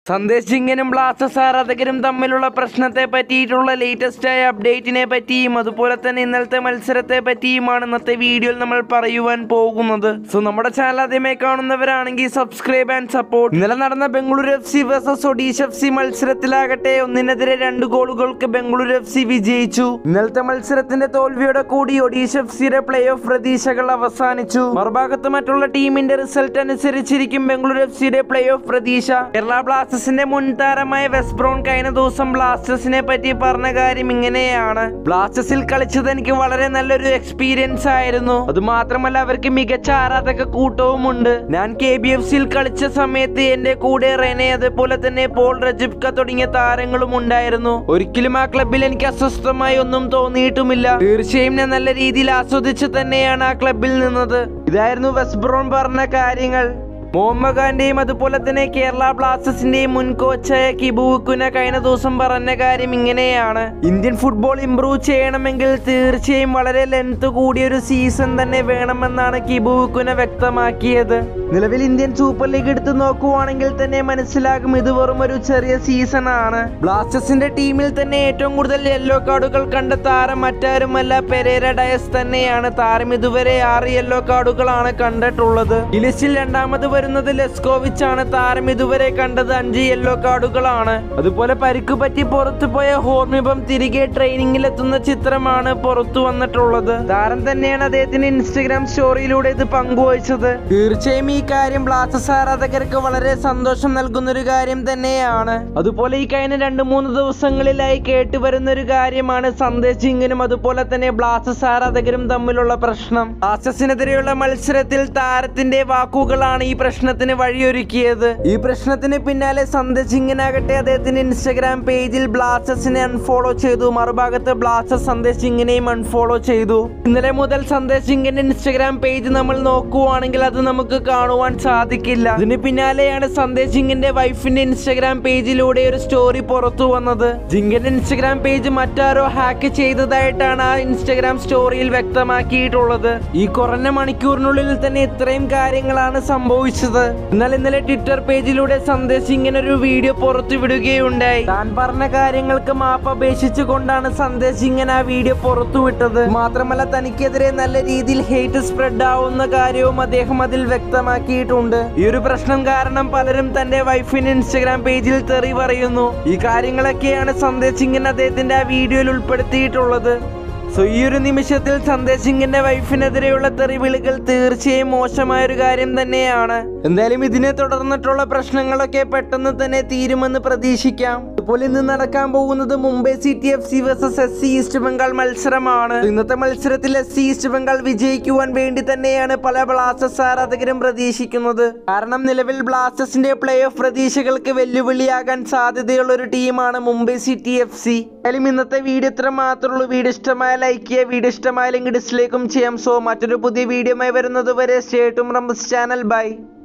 Sandesh ജിങ്കനും Blasters ആരാധകരും തമ്മിലുള്ള പ്രശ്നത്തെ പറ്റിയിട്ടുള്ള ലേറ്റസ്റ്റായ അപ്ഡേറ്റിനെ പറ്റിയും അതുപോലെ തന്നെ ഇന്നലത്തെ മത്സരത്തെ പറ്റിയുമാണ് ഇന്നത്തെ വീഡിയോയിൽ നമ്മൾ പറയുവാൻ പോകുന്നത്. സോ നമ്മുടെ ചാനൽ ആദ്യമായി കാണുന്നവരാണെങ്കിൽ സബ്സ്ക്രൈബ് ആൻഡ് സപ്പോർട്ട്. ഇന്നലെ നടന്ന Bengaluru FC versus Odisha FC മത്സരത്തിലാകട്ടെ 1-നെതിരെ 2 ഗോളുകൾക്ക് ബംഗളൂരു FC വിജയിച്ചു. ഇന്നലത്തെ മത്സരത്തിന്റെ തോൽവിയോടെ കൂടി ഒഡീഷ FCയുടെ പ്ലേ ഓഫ് പ്രതീക്ഷകൾ അവസാനിച്ചു. മറുഭാഗത്ത് മറ്റുള്ള ടീമിന്റെ റിസൾട്ട് അനുസരിച്ചിരിക്കും ബംഗളൂരു FCയുടെ പ്ലേ ഓഫ് പ്രതീക്ഷ. കേരള ബ്ലാസ്റ്റേഴ്സിന്റെ മുൻ താരമായ വെസ്റ്റ് ബ്രൗൺ കഴിഞ്ഞ ദിവസം ബ്ലാസ്റ്റേഴ്സിനെ പറ്റി പറഞ്ഞ കാര്യം ഇങ്ങനെയാണ്: ബ്ലാസ്റ്റേഴ്സിൽ കളിച്ചത് എനിക്ക് വളരെ നല്ലൊരു എക്സ്പീരിയൻസ് ആയിരുന്നു. അതുമാത്രമല്ല അവർക്ക് മികച്ച ആരാധക കൂട്ടവും ഉണ്ട്. ഞാൻ KBFCയിൽ കളിച്ച സമയത്ത് എന്റെ കൂടെ റെനെ അതുപോലെ തന്നെ പോൾ റജിബ്ക തുടങ്ങിയ താരങ്ങളും ഉണ്ടായിരുന്നു. ഒരിക്കലും ആ ക്ലബിൽ എനിക്ക് അസ്വസ്ഥമായി ഒന്നും തോന്നിയിട്ടുമില്ല. തീർച്ചയായും ഞാൻ നല്ല രീതിയിൽ ആസ്വദിച്ച് തന്നെയാണ് ആ ക്ലബിൽ നിന്നത്. ഇതായിരുന്നു വെസ്റ്റ് ബ്രൗൺ പറഞ്ഞ കാര്യങ്ങൾ. മോഹമ്മദാന്റെയും അതുപോലെ തന്നെ കേരള ബ്ലാസ്റ്റേഴ്സിന്റെയും മുൻ കോച്ചായ കിബു വിക്കുന കഴിഞ്ഞ ദിവസം പറഞ്ഞ കാര്യം ഇങ്ങനെയാണ്: ഇന്ത്യൻ ഫുട്ബോൾ ഇംപ്രൂവ് ചെയ്യണമെങ്കിൽ തീർച്ചയായും വളരെ ലെങ്ത് കൂടിയൊരു സീസൺ തന്നെ വേണമെന്നാണ് കിബു വിക്കുന വ്യക്തമാക്കിയത്. നിലവിൽ ഇന്ത്യൻ സൂപ്പർ ലീഗ് എടുത്തു നോക്കുവാണെങ്കിൽ തന്നെ മനസ്സിലാകും ഇത് വെറും ഒരു ചെറിയ സീസൺ ആണ്. ബ്ലാസ്റ്റേഴ്സിന്റെ ടീമിൽ തന്നെ ഏറ്റവും കൂടുതൽ യെല്ലോ കാർഡുകൾ കണ്ട താരം മറ്റാരുമല്ല, പെരേര ഡയസ് തന്നെയാണ്. താരം ഇതുവരെ 6 യെല്ലോ കാർഡുകളാണ് കണ്ടിട്ടുള്ളത്. ഈ ലിസ്റ്റിൽ രണ്ടാമത് വരുന്നത് ലെസ്കോവിച്ച് ആണ്. താരം ഇതുവരെ കണ്ടത് 5 യെല്ലോ കാർഡുകളാണ്. അതുപോലെ പരിക്ക് പറ്റി പുറത്തു പോയ ഹോർമിബം തിരികെ ട്രെയിനിങ്ങിൽ എത്തുന്ന ചിത്രമാണ് പുറത്തു വന്നിട്ടുള്ളത്. താരം തന്നെയാണ് അദ്ദേഹത്തിന്റെ ഇൻസ്റ്റഗ്രാം സ്റ്റോറിയിലൂടെ ഇത് പങ്കുവച്ചത്. തീർച്ചയായും ഈ കാര്യം ബ്ലാസ്റ്റേഴ്സ് ആരാധകർക്ക് വളരെ സന്തോഷം നൽകുന്ന ഒരു കാര്യം തന്നെയാണ്. അതുപോലെ ഈ കഴിഞ്ഞ 2-3 ദിവസങ്ങളിലായി കേട്ടുവരുന്ന ഒരു കാര്യമാണ് സന്ദേശ് ജിങ്കനും അതുപോലെ തന്നെ ബ്ലാസ്റ്റേഴ്സ് ആരാധകരും തമ്മിലുള്ള പ്രശ്നം. ബ്ലാസ്റ്റേഴ്സിനെതിരെയുള്ള മത്സരത്തിൽ താരത്തിന്റെ വാക്കുകളാണ് ഈ പ്രശ്നത്തിന് വഴിയൊരുക്കിയത്. ഈ പ്രശ്നത്തിന് പിന്നാലെ സന്ദേശ് ജിങ്കനാകട്ടെ അദ്ദേഹത്തിന്റെ ഇൻസ്റ്റഗ്രാം പേജിൽ ബ്ലാസ്റ്റേഴ്സിനെ അൺഫോളോ ചെയ്തു. മറുഭാഗത്ത് ബ്ലാസ്റ്റേഴ്സ് സന്ദേശ് ജിങ്കനെയും അൺഫോളോ ചെയ്തു. ഇന്നലെ മുതൽ സന്ദേശ് ജിങ്കന്റെ ഇൻസ്റ്റഗ്രാം പേജ് നമ്മൾ നോക്കുവാണെങ്കിൽ അത് നമുക്ക് കാണുവാൻ സാധിക്കില്ല. ഇതിന് പിന്നാലെയാണ് സന്ദേശ് ജിങ്കന്റെ വൈഫിന്റെ ഇൻസ്റ്റഗ്രാം പേജിലൂടെ ഒരു സ്റ്റോറി പുറത്തു വന്നത്. ജിങ്കന്റെ ഇൻസ്റ്റഗ്രാം പേജ് മറ്റാരോ ഹാക്ക് ചെയ്തതായിട്ടാണ് ആ ഇൻസ്റ്റഗ്രാം സ്റ്റോറിയിൽ വ്യക്തമാക്കിയിട്ടുള്ളത്. ഈ കുറഞ്ഞ മണിക്കൂറിനുള്ളിൽ തന്നെ ഇത്രയും കാര്യങ്ങളാണ് സംഭവിച്ചത്. എന്നാൽ ഇന്നലെ ട്വിറ്റർ പേജിലൂടെ സന്ദേശ് ഇങ്ങനെ ഒരു വീഡിയോ പുറത്തു വിടുകയുണ്ടായി. താൻ പറഞ്ഞ കാര്യങ്ങൾക്ക് മാപ്പ് അപേക്ഷിച്ചുകൊണ്ടാണ് സന്ദേശ് ഇങ്ങനെ ആ വീഡിയോ പുറത്തു വിട്ടത്. മാത്രമല്ല തനിക്കെതിരെ നല്ല രീതിയിൽ ഹേറ്റ് സ്പ്രെഡ് ആവുന്ന കാര്യവും അദ്ദേഹം അതിൽ വ്യക്തമാക്കിയിട്ടുണ്ട്. ഈ ഒരു പ്രശ്നം കാരണം പലരും തന്റെ വൈഫിന്റെ ഇൻസ്റ്റഗ്രാം പേജിൽ തെറി പറയുന്നു. ഈ കാര്യങ്ങളൊക്കെയാണ് സന്ദേശ് ഇങ്ങനെ അദ്ദേഹത്തിന്റെ ആ വീഡിയോയിൽ ഉൾപ്പെടുത്തിയിട്ടുള്ളത്. സോ ഈ ഒരു നിമിഷത്തിൽ സന്ദേശ് ജിങ്കന്റെ വൈഫിനെതിരെയുള്ള തെറിവിളികൾ തീർച്ചയായും മോശമായൊരു കാര്യം തന്നെയാണ്. എന്തായാലും ഇതിനെ തുടർന്നിട്ടുള്ള പ്രശ്നങ്ങളൊക്കെ പെട്ടെന്ന് തന്നെ തീരുമെന്ന് പ്രതീക്ഷിക്കാം. അതുപോലെ ഇന്ന് നടക്കാൻ പോകുന്നത് Mumbai city FC versus SC east Bengal മത്സരമാണ്. ഇന്നത്തെ മത്സരത്തിൽ SC ഈസ്റ്റ് ബംഗാൾ വിജയിക്കുവാൻ വേണ്ടി തന്നെയാണ് പല ബ്ലാസ്റ്റേഴ്സ് ആരാധകരും പ്രതീക്ഷിക്കുന്നത്. കാരണം നിലവിൽ ബ്ലാസ്റ്റേഴ്സിന്റെ പ്ലേ ഓഫ് പ്രതീക്ഷകൾക്ക് വെല്ലുവിളിയാകാൻ സാധ്യതയുള്ള ഒരു ടീമാണ് മുംബൈ സിറ്റി FC. എന്തായാലും ഇന്നത്തെ വീഡിയോ ഇത്ര മാത്രമേ ഉള്ളൂ. വീഡിയോ ഇഷ്ടമായ ലൈക്ക് ചെയ്യുക, വീഡിയോ ഇഷ്ടമായില്ലെങ്കിൽ ഡിസ്ലൈക്കും ചെയ്യാം. സോ മറ്റൊരു പുതിയ വീഡിയോയുമായി വരുന്നത് വരെ സ്റ്റേ ട്യൂൺഡ് ചാനൽ. ബൈ.